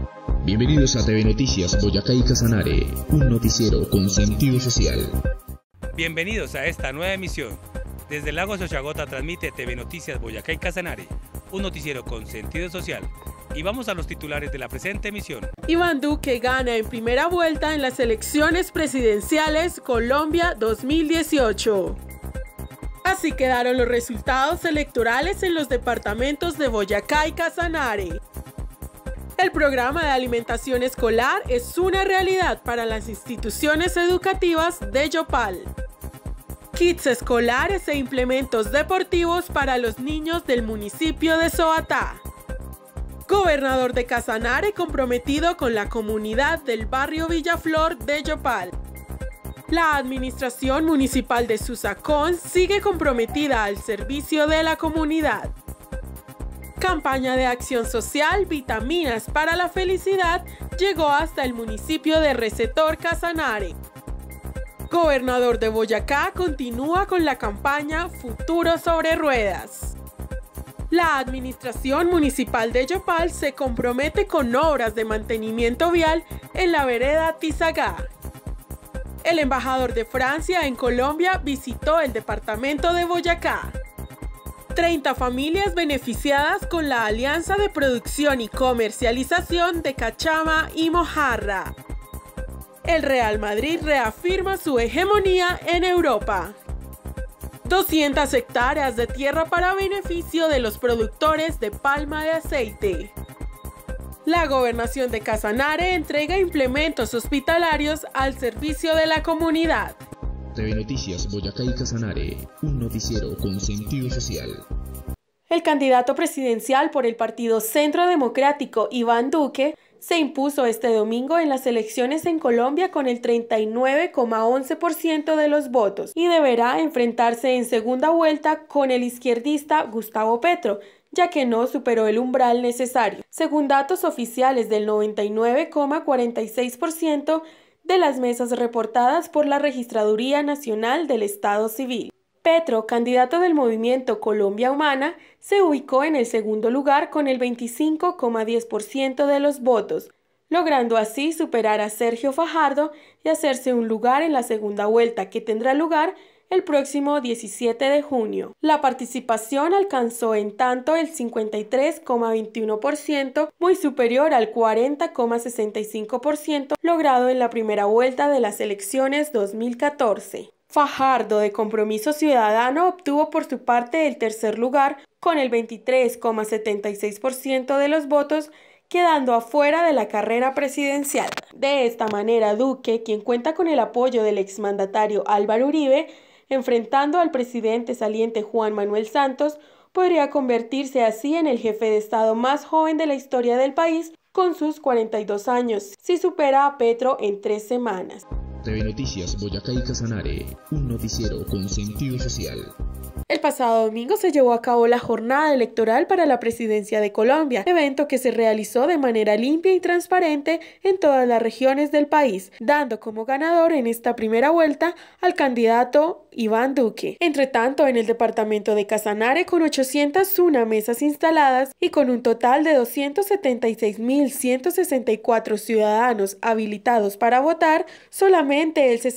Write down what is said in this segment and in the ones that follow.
Bienvenidos a TV Noticias Boyacá y Casanare, un noticiero con sentido social. Bienvenidos a esta nueva emisión. Desde el lago Xochagota transmite TV Noticias Boyacá y Casanare, un noticiero con sentido social. Y vamos a los titulares de la presente emisión. Iván Duque gana en primera vuelta en las elecciones presidenciales Colombia 2018. Así quedaron los resultados electorales en los departamentos de Boyacá y Casanare. El programa de alimentación escolar es una realidad para las instituciones educativas de Yopal. Kits escolares e implementos deportivos para los niños del municipio de Soatá. Gobernador de Casanare comprometido con la comunidad del barrio Villaflor de Yopal. La administración municipal de Susacón sigue comprometida al servicio de la comunidad. Campaña de acción social Vitaminas para la Felicidad llegó hasta el municipio de Recetor, Casanare. Gobernador de Boyacá continúa con la campaña Futuro sobre Ruedas. La administración municipal de Yopal se compromete con obras de mantenimiento vial en la vereda Tizagá. El embajador de Francia en Colombia visitó el departamento de Boyacá. 30 familias beneficiadas con la alianza de producción y comercialización de cachama y mojarra. El Real Madrid reafirma su hegemonía en Europa. 200 hectáreas de tierra para beneficio de los productores de palma de aceite. La Gobernación de Casanare entrega implementos hospitalarios al servicio de la comunidad. TV Noticias Boyacá y Casanare, un noticiero con sentido social. El candidato presidencial por el Partido Centro Democrático, Iván Duque, se impuso este domingo en las elecciones en Colombia con el 39,11% de los votos y deberá enfrentarse en segunda vuelta con el izquierdista Gustavo Petro, ya que no superó el umbral necesario, según datos oficiales del 99,46% de las mesas reportadas por la Registraduría Nacional del Estado Civil. Petro, candidato del movimiento Colombia Humana, se ubicó en el segundo lugar con el 25,10% de los votos, logrando así superar a Sergio Fajardo y hacerse un lugar en la segunda vuelta que tendrá lugar el próximo 17 de junio. La participación alcanzó en tanto el 53,21%, muy superior al 40,65% logrado en la primera vuelta de las elecciones 2014. Fajardo, de Compromiso Ciudadano, obtuvo por su parte el tercer lugar con el 23,76% de los votos, quedando afuera de la carrera presidencial. De esta manera, Duque, quien cuenta con el apoyo del exmandatario Álvaro Uribe, enfrentando al presidente saliente Juan Manuel Santos, podría convertirse así en el jefe de Estado más joven de la historia del país, con sus 42 años, si supera a Petro en 3 semanas. TV Noticias Boyacá y Casanare, un noticiero con sentido social. El pasado domingo se llevó a cabo la jornada electoral para la presidencia de Colombia, evento que se realizó de manera limpia y transparente en todas las regiones del país, dando como ganador en esta primera vuelta al candidato Iván Duque. Entre tanto, en el departamento de Casanare, con 801 mesas instaladas y con un total de 276.164 ciudadanos habilitados para votar, solamente el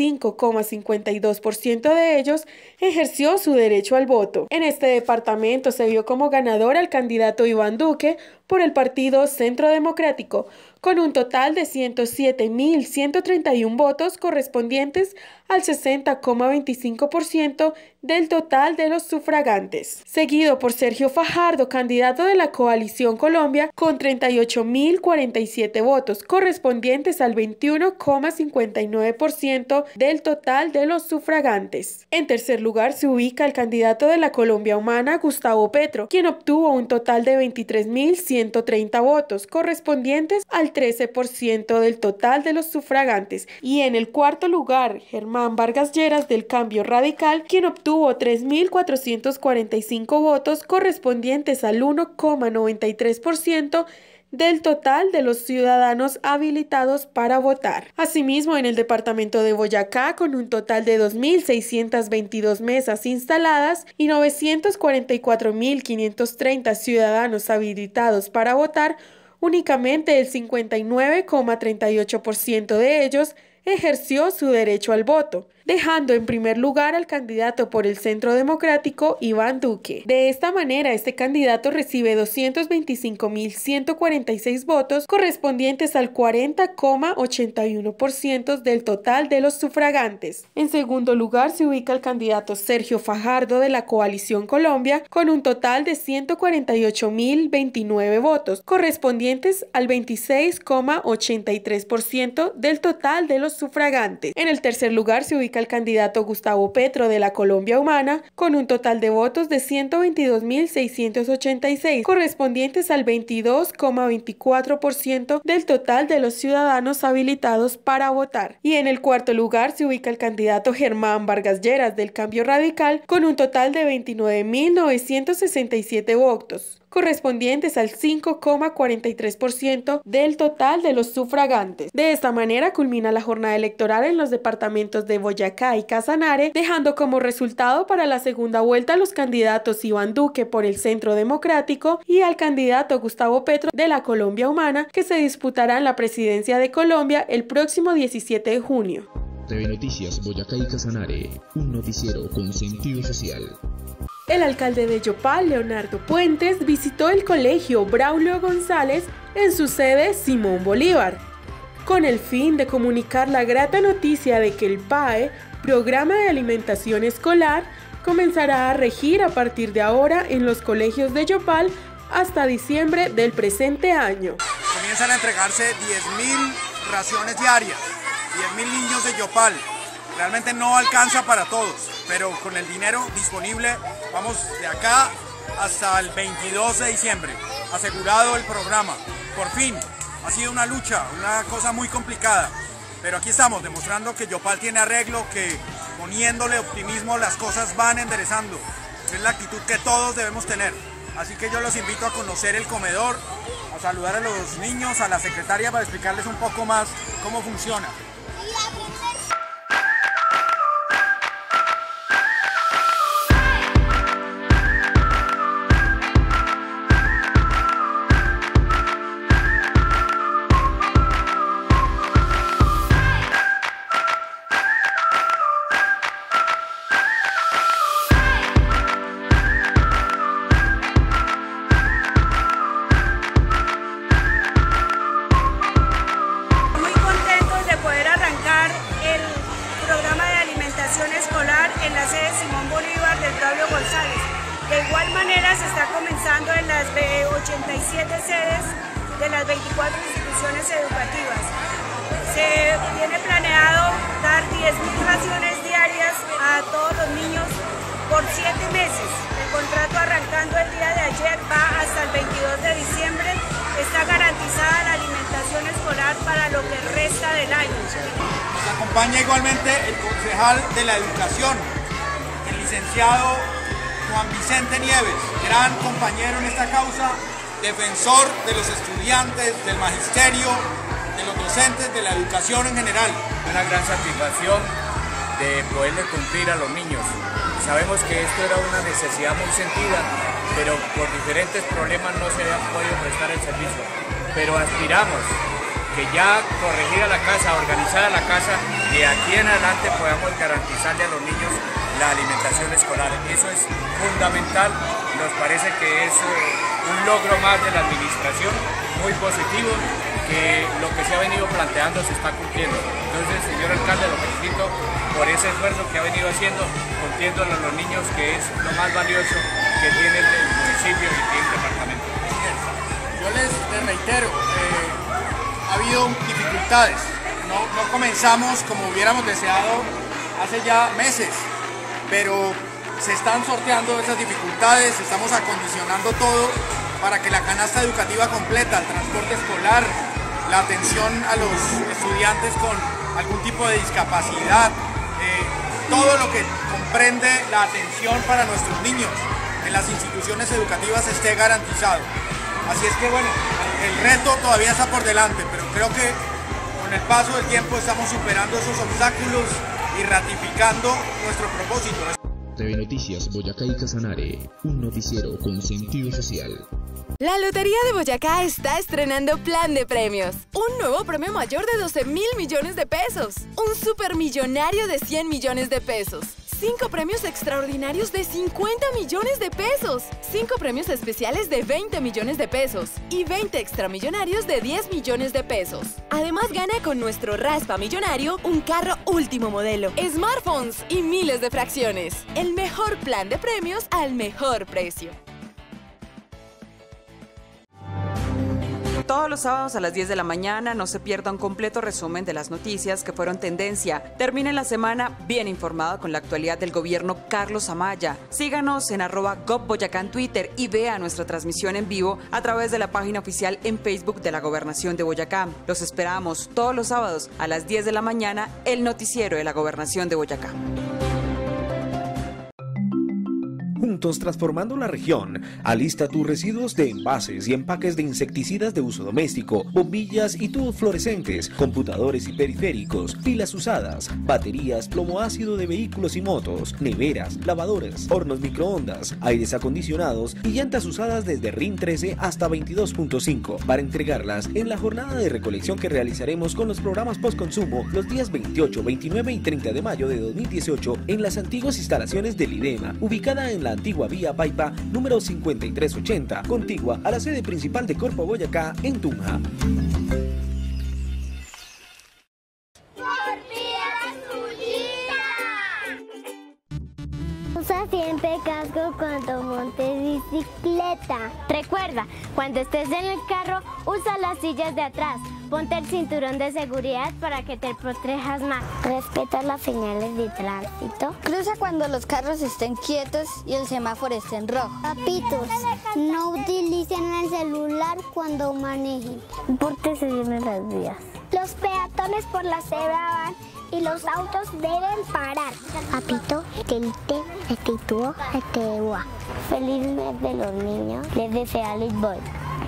65,52% de ellos ejerció su derecho al voto. En este departamento se vio como ganador al candidato Iván Duque por el Partido Centro Democrático, con un total de 107.131 votos correspondientes al 60,25% del total de los sufragantes, seguido por Sergio Fajardo, candidato de la Coalición Colombia, con 38.047 votos correspondientes al 21,59% del total de los sufragantes. En tercer lugar se ubica el candidato de la Colombia Humana, Gustavo Petro, quien obtuvo un total de 23.130 votos correspondientes al 13% del total de los sufragantes, y en el cuarto lugar Germán Vargas Lleras del Cambio Radical, quien obtuvo 3.445 votos correspondientes al 1,93% del total de los ciudadanos habilitados para votar. Asimismo, en el departamento de Boyacá, con un total de 2.622 mesas instaladas y 944.530 ciudadanos habilitados para votar, únicamente el 59,38% de ellos ejerció su derecho al voto, dejando en primer lugar al candidato por el Centro Democrático, Iván Duque. De esta manera, este candidato recibe 225.146 votos, correspondientes al 40,81% del total de los sufragantes. En segundo lugar se ubica el candidato Sergio Fajardo de la Coalición Colombia, con un total de 148.029 votos, correspondientes al 26,83% del total de los sufragantes. En el tercer lugar se ubica el candidato Gustavo Petro de la Colombia Humana, con un total de votos de 122.686, correspondientes al 22,24% del total de los ciudadanos habilitados para votar. Y en el cuarto lugar se ubica el candidato Germán Vargas Lleras del Cambio Radical, con un total de 29.967 votos, correspondientes al 5,43% del total de los sufragantes. De esta manera culmina la jornada electoral en los departamentos de Boyacá y Casanare, dejando como resultado para la segunda vuelta a los candidatos Iván Duque por el Centro Democrático y al candidato Gustavo Petro de la Colombia Humana, que se disputarán la presidencia de Colombia el próximo 17 de junio. TV Noticias Boyacá y Casanare, un noticiero con sentido social. El alcalde de Yopal, Leonardo Puentes, visitó el colegio Braulio González en su sede Simón Bolívar, con el fin de comunicar la grata noticia de que el PAE, Programa de Alimentación Escolar, comenzará a regir a partir de ahora en los colegios de Yopal hasta diciembre del presente año. Comienzan a entregarse 10.000 raciones diarias, 10.000 niños de Yopal. Realmente no alcanza para todos, pero con el dinero disponible vamos de acá hasta el 22 de diciembre, asegurado el programa. Por fin, ha sido una lucha, una cosa muy complicada, pero aquí estamos demostrando que Yopal tiene arreglo, que poniéndole optimismo las cosas van enderezando. Es la actitud que todos debemos tener. Así que yo los invito a conocer el comedor, a saludar a los niños, a la secretaria para explicarles un poco más cómo funciona. Escolar en la sede Simón Bolívar del Braulio González. De igual manera se está comenzando en las 87 sedes de las 24 instituciones educativas. Se tiene planeado dar 10.000 raciones diarias a todos los niños por 7 meses. El contrato arrancando el día de ayer va hasta el 22 de diciembre. Está garantizada la alimentación escolar para lo que resta del año. Nos acompaña igualmente el concejal de la educación, el licenciado Juan Vicente Nieves, gran compañero en esta causa, defensor de los estudiantes, del magisterio, de los docentes, de la educación en general. Una gran satisfacción de poderle cumplir a los niños. Sabemos que esto era una necesidad muy sentida, pero por diferentes problemas no se ha podido prestar el servicio. Pero aspiramos que ya corregida la casa, organizada la casa, de aquí en adelante podamos garantizarle a los niños la alimentación escolar. Eso es fundamental, nos parece que es un logro más de la administración, muy positivo, que lo que se ha venido planteando se está cumpliendo. Entonces, señor alcalde, lo felicito por ese esfuerzo que ha venido haciendo, cumpliéndole a los niños, que es lo más valioso que tiene el municipio y tiene el departamento. Yo les reitero, ha habido dificultades, no comenzamos como hubiéramos deseado hace ya meses, pero se están sorteando esas dificultades, estamos acondicionando todo para que la canasta educativa completa, el transporte escolar, la atención a los estudiantes con algún tipo de discapacidad, todo lo que comprende la atención para nuestros niños en las instituciones educativas esté garantizado. Así es que bueno, el reto todavía está por delante, pero creo que con el paso del tiempo estamos superando esos obstáculos y ratificando nuestro propósito. TV Noticias Boyacá y Casanare, un noticiero con sentido social. La Lotería de Boyacá está estrenando plan de premios. Un nuevo premio mayor de 12.000 millones de pesos. Un supermillonario de 100 millones de pesos. 5 premios extraordinarios de 50 millones de pesos. 5 premios especiales de 20 millones de pesos. Y 20 extramillonarios de 10 millones de pesos. Además, gana con nuestro Raspa Millonario un carro último modelo, smartphones y miles de fracciones. El mejor plan de premios al mejor precio. Todos los sábados a las 10 de la mañana no se pierda un completo resumen de las noticias que fueron tendencia. Termine la semana bien informado con la actualidad del gobierno Carlos Amaya. Síganos en @GovBoyacá en Twitter y vea nuestra transmisión en vivo a través de la página oficial en Facebook de la Gobernación de Boyacá. Los esperamos todos los sábados a las 10 de la mañana, el noticiero de la Gobernación de Boyacá. Juntos transformando la región. Alista tus residuos de envases y empaques de insecticidas de uso doméstico, bombillas y tubos fluorescentes, computadores y periféricos, pilas usadas, baterías, plomo ácido de vehículos y motos, neveras, lavadoras, hornos microondas, aires acondicionados y llantas usadas desde RIN 13 hasta 22.5 para entregarlas en la jornada de recolección que realizaremos con los programas postconsumo los días 28, 29 y 30 de mayo de 2018 en las antiguas instalaciones del IDEMA, ubicada en la antigua vía Paipa número 5380, contigua a la sede principal de Corpo Boyacá en Tunja. Usa siempre casco cuando montes bicicleta. Recuerda, cuando estés en el carro, usa las sillas de atrás. Ponte el cinturón de seguridad para que te protejas más. Respeta las señales de tránsito. Cruza cuando los carros estén quietos y el semáforo esté en rojo. Papitos, no utilicen el celular cuando manejen. Pórtese bien en las vías. Los peatones por la cebra van y los autos deben parar. Papito, feliz mes de los niños. Les desea Luis Boy.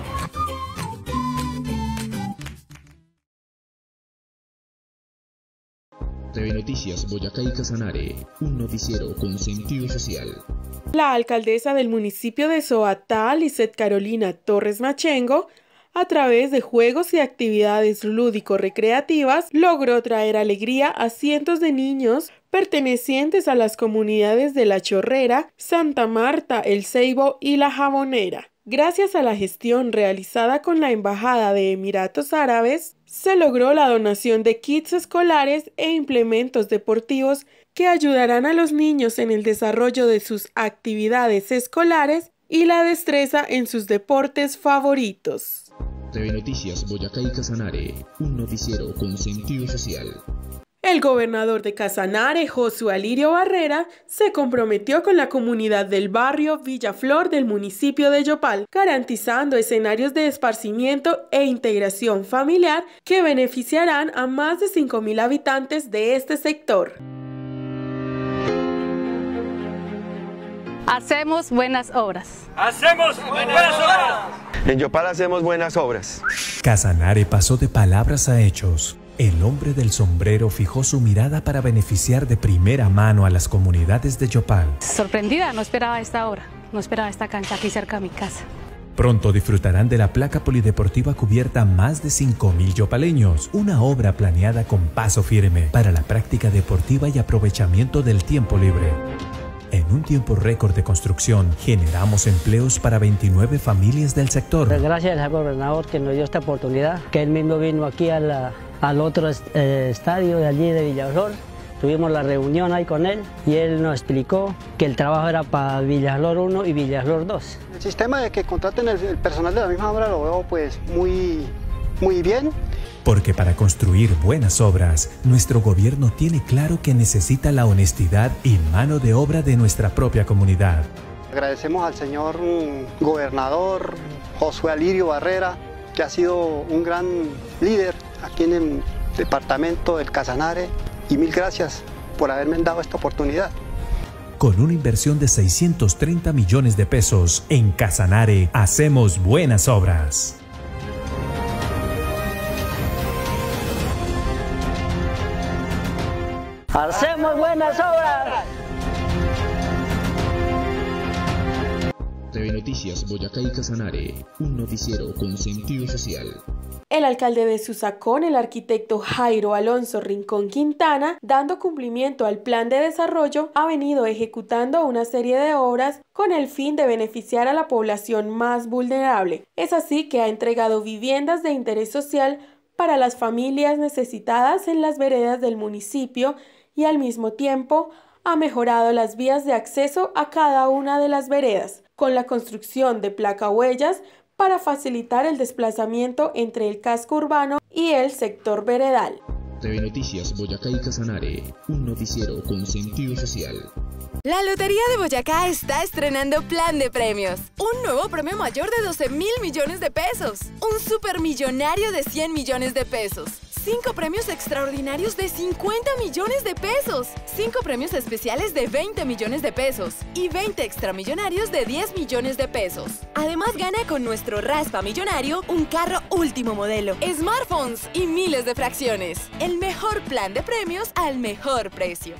TV Noticias Boyacá y Casanare, un noticiero con sentido social. La alcaldesa del municipio de Soatá, Lizeth Carolina Torres Machengo, a través de juegos y actividades lúdico-recreativas, logró traer alegría a cientos de niños pertenecientes a las comunidades de La Chorrera, Santa Marta, El Ceibo y La Jabonera. Gracias a la gestión realizada con la Embajada de Emiratos Árabes, se logró la donación de kits escolares e implementos deportivos que ayudarán a los niños en el desarrollo de sus actividades escolares y la destreza en sus deportes favoritos. TV Noticias Boyacá y Casanare, un noticiero con sentido social. El gobernador de Casanare, Josué Alirio Barrera, se comprometió con la comunidad del barrio Villaflor del municipio de Yopal, garantizando escenarios de esparcimiento e integración familiar que beneficiarán a más de 5.000 habitantes de este sector. Hacemos buenas obras. ¡Hacemos buenas obras! En Yopal hacemos buenas obras. Casanare pasó de palabras a hechos. El hombre del sombrero fijó su mirada para beneficiar de primera mano a las comunidades de Yopal. Sorprendida, no esperaba esta obra, no esperaba esta cancha aquí cerca de mi casa. Pronto disfrutarán de la placa polideportiva cubierta más de 5.000 yopaleños, una obra planeada con paso firme para la práctica deportiva y aprovechamiento del tiempo libre. En un tiempo récord de construcción, generamos empleos para 29 familias del sector. Gracias al gobernador que nos dio esta oportunidad, que él mismo vino aquí al otro estadio de allí de Villaflor. Tuvimos la reunión ahí con él y él nos explicó que el trabajo era para Villaflor 1 y Villaflor 2. El sistema de que contraten el personal de la misma obra lo veo pues muy bien. Porque para construir buenas obras, nuestro gobierno tiene claro que necesita la honestidad y mano de obra de nuestra propia comunidad. Agradecemos al señor gobernador Josué Alirio Barrera, que ha sido un gran líder aquí en el departamento del Casanare, y mil gracias por haberme dado esta oportunidad. Con una inversión de 630 millones de pesos, en Casanare hacemos buenas obras. ¡Hacemos buenas obras! TV Noticias Boyacá y Casanare, un noticiero con sentido social. El alcalde de Susacón, el arquitecto Jairo Alonso Rincón Quintana, dando cumplimiento al plan de desarrollo, ha venido ejecutando una serie de obras con el fin de beneficiar a la población más vulnerable. Es así que ha entregado viviendas de interés social para las familias necesitadas en las veredas del municipio y al mismo tiempo ha mejorado las vías de acceso a cada una de las veredas, con la construcción de placahuellas para facilitar el desplazamiento entre el casco urbano y el sector veredal. TV Noticias Boyacá y Casanare, un noticiero con sentido social. La Lotería de Boyacá está estrenando plan de premios. Un nuevo premio mayor de 12.000 millones de pesos. Un supermillonario de 100 millones de pesos. 5 premios extraordinarios de 50 millones de pesos. 5 premios especiales de 20 millones de pesos. Y 20 extramillonarios de 10 millones de pesos. Además, gana con nuestro Raspa Millonario un carro último modelo, smartphones y miles de fracciones. El mejor plan de premios al mejor precio.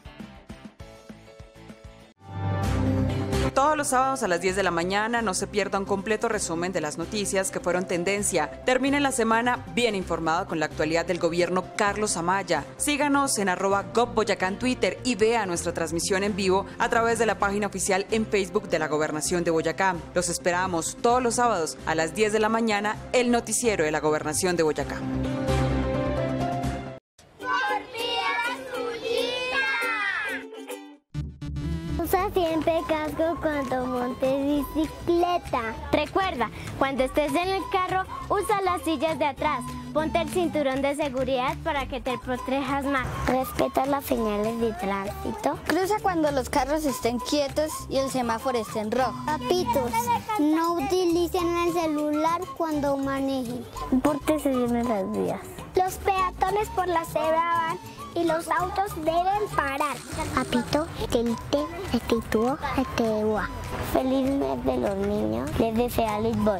Todos los sábados a las 10 de la mañana no se pierda un completo resumen de las noticias que fueron tendencia. Termine la semana bien informado con la actualidad del gobierno Carlos Amaya. Síganos en @GovBoyacá en Twitter y vea nuestra transmisión en vivo a través de la página oficial en Facebook de la Gobernación de Boyacá. Los esperamos todos los sábados a las 10 de la mañana, el noticiero de la Gobernación de Boyacá. Usa siempre casco cuando montes bicicleta. Recuerda, cuando estés en el carro, usa las sillas de atrás. Ponte el cinturón de seguridad para que te protejas más. Respeta las señales de tránsito. Cruza cuando los carros estén quietos y el semáforo esté en rojo. Papitos, no utilicen el celular cuando manejen. Pórtese bien en las vías. Los peatones por la cebra van y los autos deben parar. Papito, feliz mes de los niños. Les desea Liz Boy.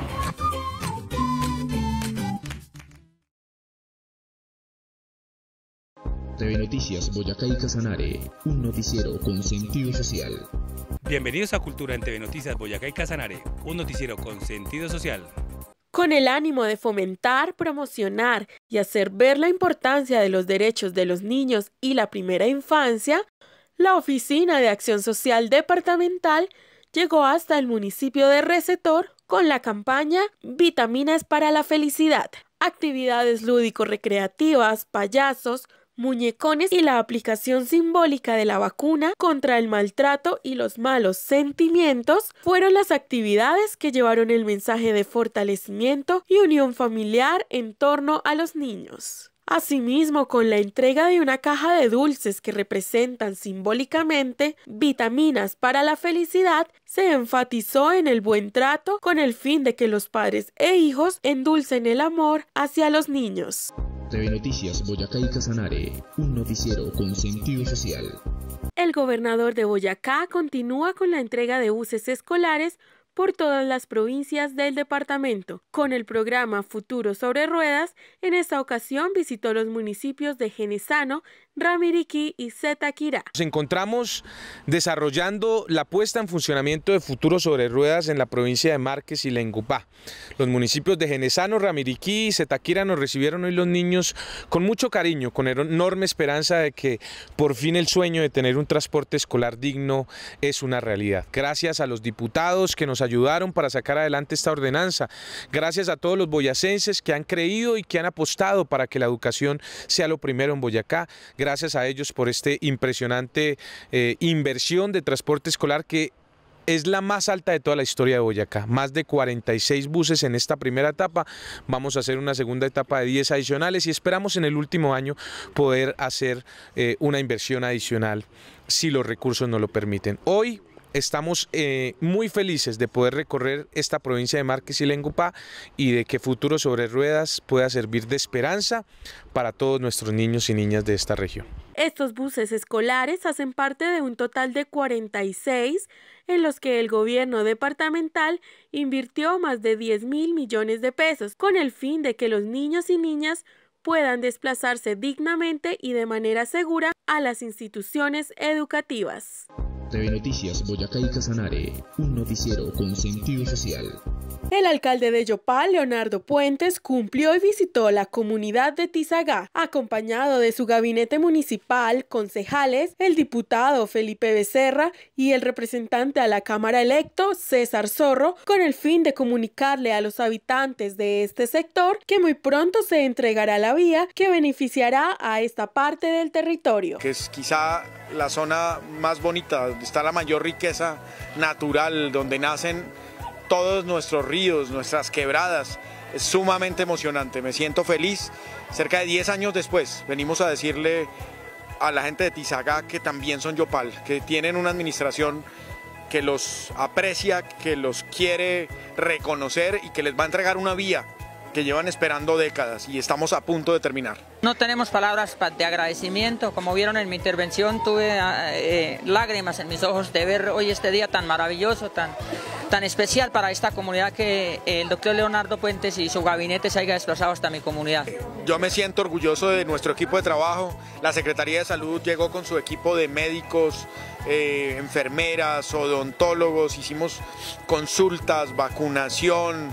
TV Noticias Boyacá y Casanare, un noticiero con sentido social. Bienvenidos a Cultura en TV Noticias Boyacá y Casanare, un noticiero con sentido social. Con el ánimo de fomentar, promocionar y hacer ver la importancia de los derechos de los niños y la primera infancia, la Oficina de Acción Social Departamental llegó hasta el municipio de Recetor con la campaña Vitaminas para la Felicidad. Actividades lúdico-recreativas, payasos, muñecones y la aplicación simbólica de la vacuna contra el maltrato y los malos sentimientos fueron las actividades que llevaron el mensaje de fortalecimiento y unión familiar en torno a los niños. Asimismo, con la entrega de una caja de dulces que representan simbólicamente vitaminas para la felicidad, se enfatizó en el buen trato con el fin de que los padres e hijos endulcen el amor hacia los niños. TV Noticias Boyacá y Casanare, un noticiero con sentido social. El gobernador de Boyacá continúa con la entrega de buses escolares por todas las provincias del departamento. Con el programa Futuro sobre Ruedas, en esta ocasión visitó los municipios de Genesano, Ramiriquí y Zetaquirá. Nos encontramos desarrollando la puesta en funcionamiento de Futuro sobre Ruedas en la provincia de Márquez y Lengupá. Los municipios de Genesano, Ramiriquí y Zetaquirá nos recibieron hoy los niños con mucho cariño, con enorme esperanza de que por fin el sueño de tener un transporte escolar digno es una realidad. Gracias a los diputados que nos ayudaron para sacar adelante esta ordenanza, gracias a todos los boyacenses que han creído y que han apostado para que la educación sea lo primero en Boyacá. Gracias a ellos por este impresionante inversión de transporte escolar que es la más alta de toda la historia de Boyacá. Más de 46 buses en esta primera etapa. Vamos a hacer una segunda etapa de 10 adicionales y esperamos en el último año poder hacer una inversión adicional si los recursos nos lo permiten. Hoy estamos muy felices de poder recorrer esta provincia de Márquez y Lengupá y de que Futuro sobre Ruedas pueda servir de esperanza para todos nuestros niños y niñas de esta región. Estos buses escolares hacen parte de un total de 46 en los que el gobierno departamental invirtió más de 10.000 millones de pesos con el fin de que los niños y niñas puedan desplazarse dignamente y de manera segura a las instituciones educativas. TV Noticias Boyacá y Casanare, un noticiero con sentido social. El alcalde de Yopal, Leonardo Puentes, cumplió y visitó la comunidad de Tizagá, acompañado de su gabinete municipal, concejales, el diputado Felipe Becerra y el representante a la Cámara electo, César Zorro, con el fin de comunicarle a los habitantes de este sector que muy pronto se entregará la vía que beneficiará a esta parte del territorio. Que es quizá la zona más bonita, donde está la mayor riqueza natural, donde nacen todos nuestros ríos, nuestras quebradas. Es sumamente emocionante, me siento feliz. Cerca de 10 años después venimos a decirle a la gente de Tizagá que también son Yopal, que tienen una administración que los aprecia, que los quiere reconocer y que les va a entregar una vía que llevan esperando décadas y estamos a punto de terminar. No tenemos palabras de agradecimiento. Como vieron en mi intervención, tuve lágrimas en mis ojos de ver hoy este día tan maravilloso, tan especial para esta comunidad, que el doctor Leonardo Puentes y su gabinete se haya desplazado hasta mi comunidad. Yo me siento orgulloso de nuestro equipo de trabajo. La Secretaría de Salud llegó con su equipo de médicos, enfermeras, odontólogos, hicimos consultas, vacunación.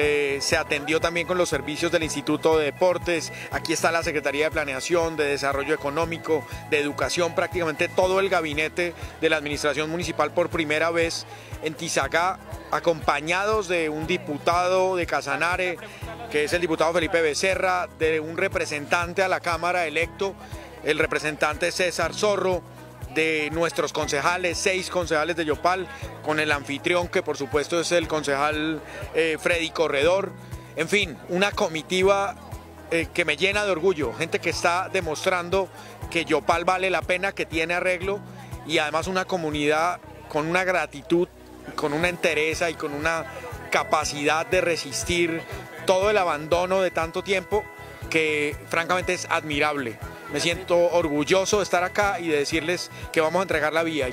Se atendió también con los servicios del Instituto de Deportes. Aquí está la Secretaría de Planeación, de Desarrollo Económico, de Educación, prácticamente todo el gabinete de la Administración Municipal por primera vez en Tizagá, acompañados de un diputado de Casanare, que es el diputado Felipe Becerra, de un representante a la Cámara electo, el representante César Zorro, de nuestros concejales, 6 concejales de Yopal, con el anfitrión que por supuesto es el concejal Freddy Corredor. En fin, una comitiva que me llena de orgullo, gente que está demostrando que Yopal vale la pena, que tiene arreglo, y además una comunidad con una gratitud, con una entereza y con una capacidad de resistir todo el abandono de tanto tiempo que francamente es admirable. Me siento orgulloso de estar acá y de decirles que vamos a entregar la vía.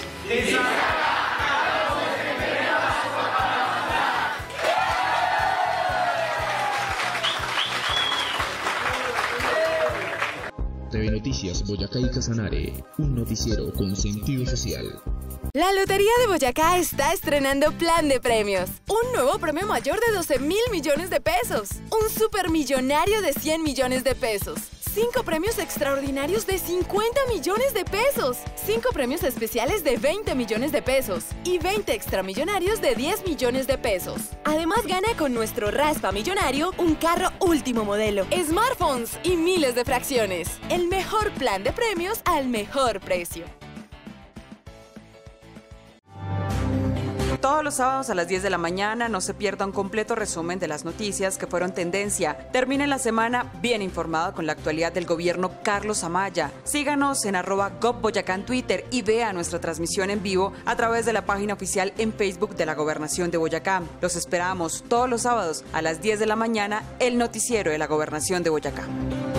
TV Noticias Boyacá y Casanare, un noticiero con sentido social. La Lotería de Boyacá está estrenando plan de premios. Un nuevo premio mayor de 12.000 millones de pesos. Un supermillonario de 100 millones de pesos. 5 premios extraordinarios de 50 millones de pesos. 5 premios especiales de 20 millones de pesos. Y 20 extramillonarios de 10 millones de pesos. Además, gana con nuestro Raspa Millonario un carro último modelo, smartphones y miles de fracciones. El mejor plan de premios al mejor precio. Todos los sábados a las 10 de la mañana no se pierda un completo resumen de las noticias que fueron tendencia. Termine la semana bien informado con la actualidad del gobierno Carlos Amaya. Síganos en @GovBoyacá en Twitter y vea nuestra transmisión en vivo a través de la página oficial en Facebook de la Gobernación de Boyacá. Los esperamos todos los sábados a las 10 de la mañana, el noticiero de la Gobernación de Boyacá.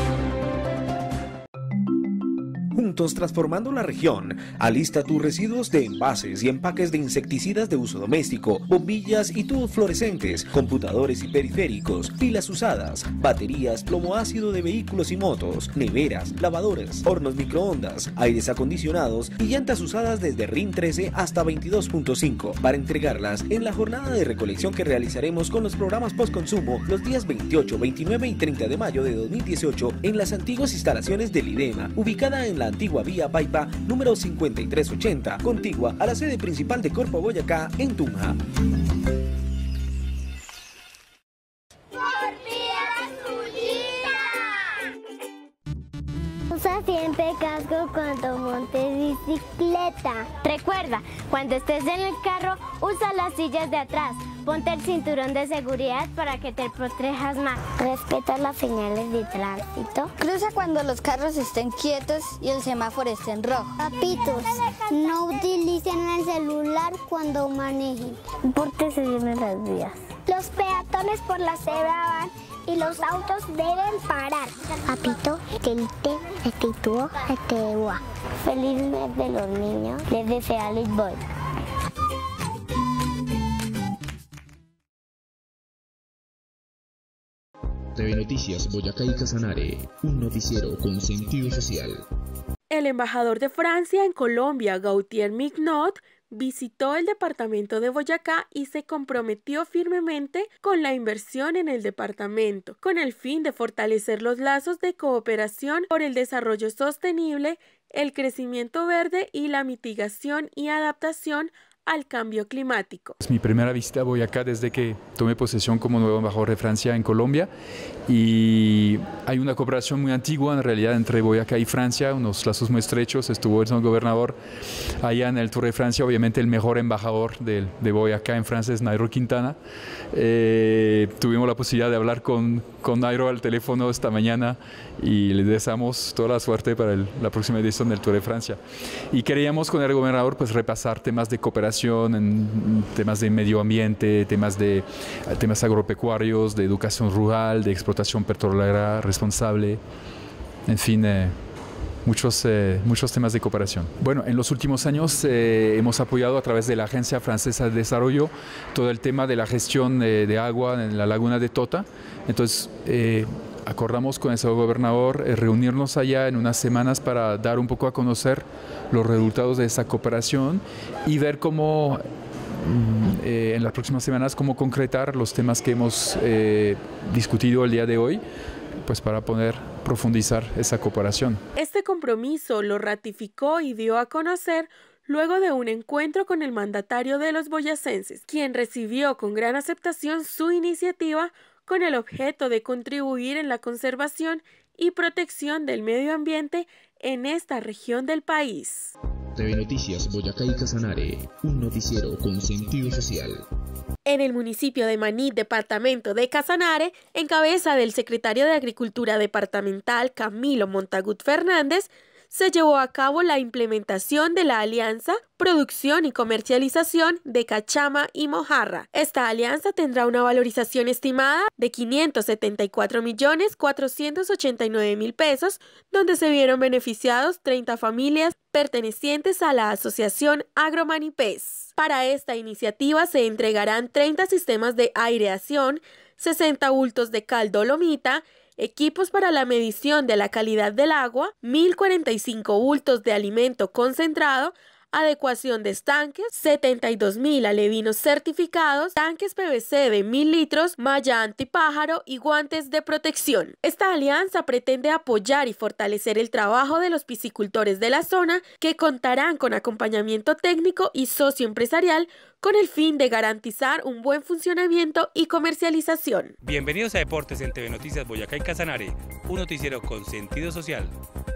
Juntos transformando la región. Alista tus residuos de envases y empaques de insecticidas de uso doméstico, bombillas y tubos fluorescentes, computadores y periféricos, pilas usadas, baterías, plomo ácido de vehículos y motos, neveras, lavadoras, hornos microondas, aires acondicionados y llantas usadas desde RIN 13 hasta 22.5 para entregarlas en la jornada de recolección que realizaremos con los programas postconsumo los días 28, 29 y 30 de mayo de 2018 en las antiguas instalaciones del IDEMA, ubicada en la antigua vía Paipa número 5380, contigua a la sede principal de Corpo Boyacá en Tunja. Usa siempre casco cuando montes bicicleta. Recuerda, cuando estés en el carro, usa las sillas de atrás. Ponte el cinturón de seguridad para que te protejas más. Respeta las señales de tránsito. Cruza cuando los carros estén quietos y el semáforo esté en rojo. Papitos, no utilicen el celular cuando manejen. Pórtese bien en las vías. Los peatones por la cebra van y los autos deben parar. Papito, feliz mes de los niños. Les desea Luis Boy. TV Noticias Boyacá y Casanare, un noticiero con sentido social. El embajador de Francia en Colombia, Gauthier Mignot, visitó el departamento de Boyacá y se comprometió firmemente con la inversión en el departamento, con el fin de fortalecer los lazos de cooperación por el desarrollo sostenible, el crecimiento verde y la mitigación y adaptación al cambio climático. Es mi primera visita a Boyacá desde que tomé posesión como nuevo embajador de Francia en Colombia y hay una cooperación muy antigua en realidad entre Boyacá y Francia, unos lazos muy estrechos. Estuvo el señor gobernador allá en el Tour de Francia, obviamente el mejor embajador de Boyacá en Francia es Nairo Quintana. Tuvimos la posibilidad de hablar con Nairo al teléfono esta mañana y le deseamos toda la suerte para la próxima edición del Tour de Francia. Y queríamos con el gobernador pues repasar temas de cooperación, en temas de medio ambiente, temas agropecuarios, de educación rural, de explotación petrolera responsable, en fin, muchos temas de cooperación. Bueno, en los últimos años hemos apoyado a través de la Agencia Francesa de Desarrollo todo el tema de la gestión de agua en la laguna de Tota. Entonces, acordamos con el señor gobernador reunirnos allá en unas semanas para dar un poco a conocer los resultados de esa cooperación y ver cómo en las próximas semanas cómo concretar los temas que hemos discutido el día de hoy, pues para poder profundizar esa cooperación. Este compromiso lo ratificó y dio a conocer luego de un encuentro con el mandatario de los boyacenses, quien recibió con gran aceptación su iniciativa con el objeto de contribuir en la conservación y protección del medio ambiente en esta región del país. TV Noticias Boyacá y Casanare, un noticiero con sentido social. En el municipio de Maní, departamento de Casanare, en cabeza del secretario de Agricultura departamental Camilo Montagut Fernández, se llevó a cabo la implementación de la alianza Producción y Comercialización de Cachama y Mojarra. Esta alianza tendrá una valorización estimada de 574.489.000 pesos, donde se vieron beneficiados 30 familias pertenecientes a la Asociación Agromanipés. Para esta iniciativa se entregarán 30 sistemas de aireación, 60 bultos de cal dolomita, equipos para la medición de la calidad del agua, 1.045 bultos de alimento concentrado, adecuación de estanques, 72.000 alevinos certificados, tanques PVC de 1.000 litros, malla antipájaro y guantes de protección. Esta alianza pretende apoyar y fortalecer el trabajo de los piscicultores de la zona, que contarán con acompañamiento técnico y socioempresarial con el fin de garantizar un buen funcionamiento y comercialización. Bienvenidos a Deportes en TV Noticias Boyacá y Casanare, un noticiero con sentido social.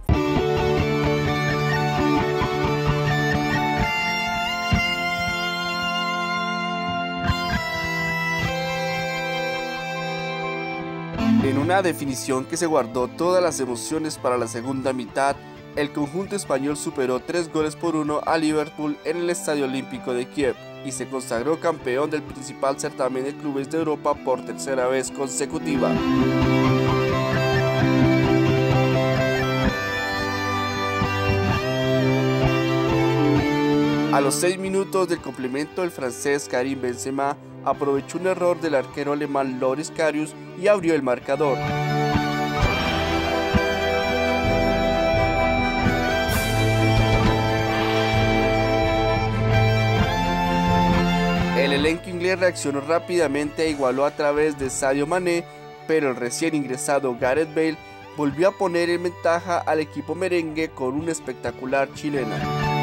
En una definición que se guardó todas las emociones para la segunda mitad, el conjunto español superó 3-1 a Liverpool en el Estadio Olímpico de Kiev y se consagró campeón del principal certamen de clubes de Europa por tercera vez consecutiva. A los 6 minutos del complemento, el francés Karim Benzema aprovechó un error del arquero alemán Loris Karius y abrió el marcador. El elenco inglés reaccionó rápidamente e igualó a través de Sadio Mané, pero el recién ingresado Gareth Bale volvió a poner en ventaja al equipo merengue con una espectacular chilena.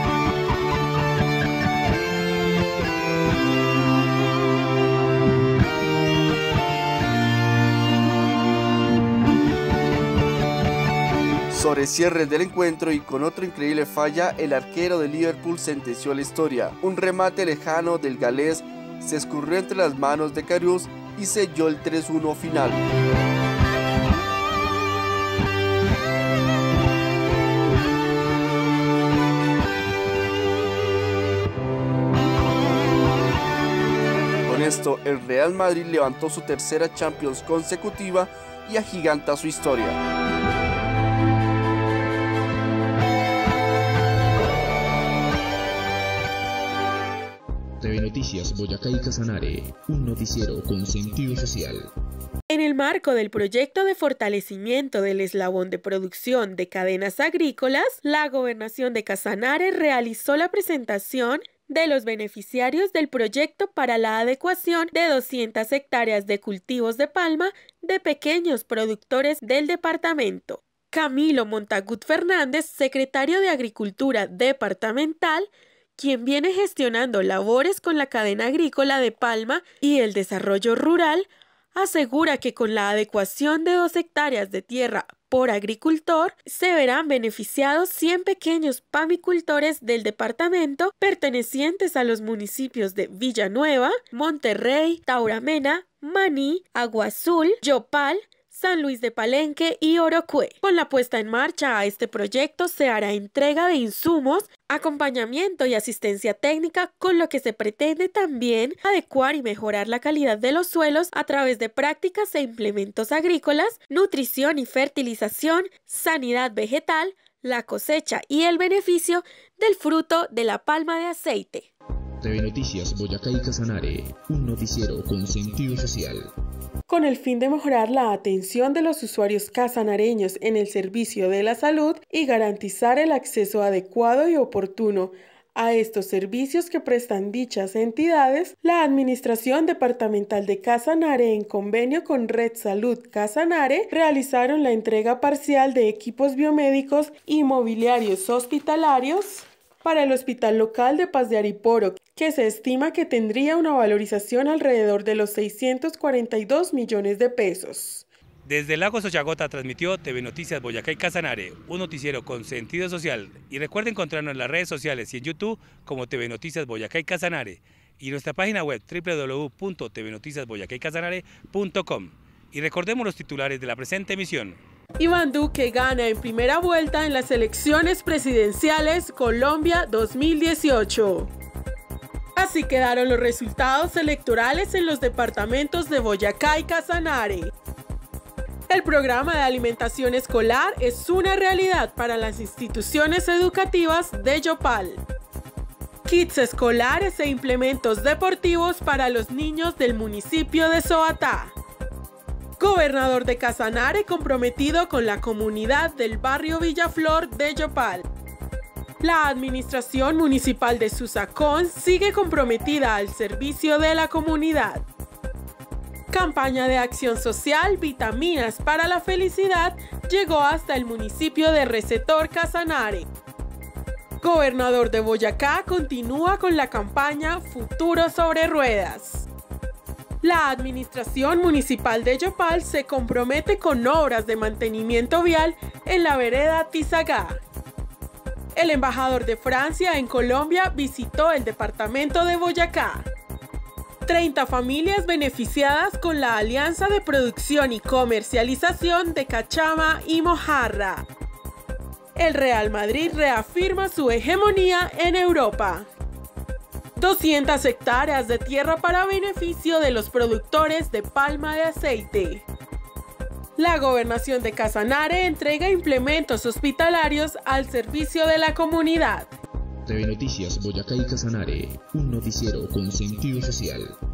Sobre cierre del encuentro y con otra increíble falla, el arquero de Liverpool sentenció la historia. Un remate lejano del galés se escurrió entre las manos de Karius y selló el 3-1 final. Con esto, el Real Madrid levantó su tercera Champions consecutiva y agiganta su historia. TV Noticias Boyacá y Casanare, un noticiero con sentido social. En el marco del proyecto de fortalecimiento del eslabón de producción de cadenas agrícolas, la Gobernación de Casanare realizó la presentación de los beneficiarios del proyecto para la adecuación de 200 hectáreas de cultivos de palma de pequeños productores del departamento. Camilo Montagut Fernández, secretario de Agricultura departamental, quien viene gestionando labores con la cadena agrícola de palma y el desarrollo rural, asegura que con la adecuación de 2 hectáreas de tierra por agricultor, se verán beneficiados 100 pequeños pamicultores del departamento pertenecientes a los municipios de Villanueva, Monterrey, Tauramena, Maní, Agua Azul, Yopal, San Luis de Palenque y Orocue. Con la puesta en marcha a este proyecto se hará entrega de insumos, acompañamiento y asistencia técnica, con lo que se pretende también adecuar y mejorar la calidad de los suelos a través de prácticas e implementos agrícolas, nutrición y fertilización, sanidad vegetal, la cosecha y el beneficio del fruto de la palma de aceite. TV Noticias Boyacá y Casanare, un noticiero con sentido social. Con el fin de mejorar la atención de los usuarios casanareños en el servicio de la salud y garantizar el acceso adecuado y oportuno a estos servicios que prestan dichas entidades, la Administración Departamental de Casanare, en convenio con Red Salud Casanare, realizaron la entrega parcial de equipos biomédicos y mobiliarios hospitalarios para el Hospital Local de Paz de Ariporo, que se estima que tendría una valorización alrededor de los 642 millones de pesos. Desde Lagos Ochagota transmitió TV Noticias Boyacá y Casanare, un noticiero con sentido social. Y recuerden encontrarnos en las redes sociales y en YouTube como TV Noticias Boyacá y Casanare y nuestra página web www.tvnoticiasboyacaycasanare.com. Y recordemos los titulares de la presente emisión. Iván Duque gana en primera vuelta en las elecciones presidenciales Colombia 2018. Así quedaron los resultados electorales en los departamentos de Boyacá y Casanare. El programa de alimentación escolar es una realidad para las instituciones educativas de Yopal. Kits escolares e implementos deportivos para los niños del municipio de Soatá. Gobernador de Casanare comprometido con la comunidad del barrio Villaflor de Yopal. La administración municipal de Susacón sigue comprometida al servicio de la comunidad. Campaña de acción social Vitaminas para la Felicidad llegó hasta el municipio de Recetor Casanare. Gobernador de Boyacá continúa con la campaña Futuro sobre Ruedas. La administración municipal de Yopal se compromete con obras de mantenimiento vial en la vereda Tizagá. El embajador de Francia en Colombia visitó el departamento de Boyacá. 30 familias beneficiadas con la alianza de producción y comercialización de cachama y mojarra. El Real Madrid reafirma su hegemonía en Europa. 200 hectáreas de tierra para beneficio de los productores de palma de aceite. La Gobernación de Casanare entrega implementos hospitalarios al servicio de la comunidad. TV Noticias Boyacá y Casanare, un noticiero con sentido social.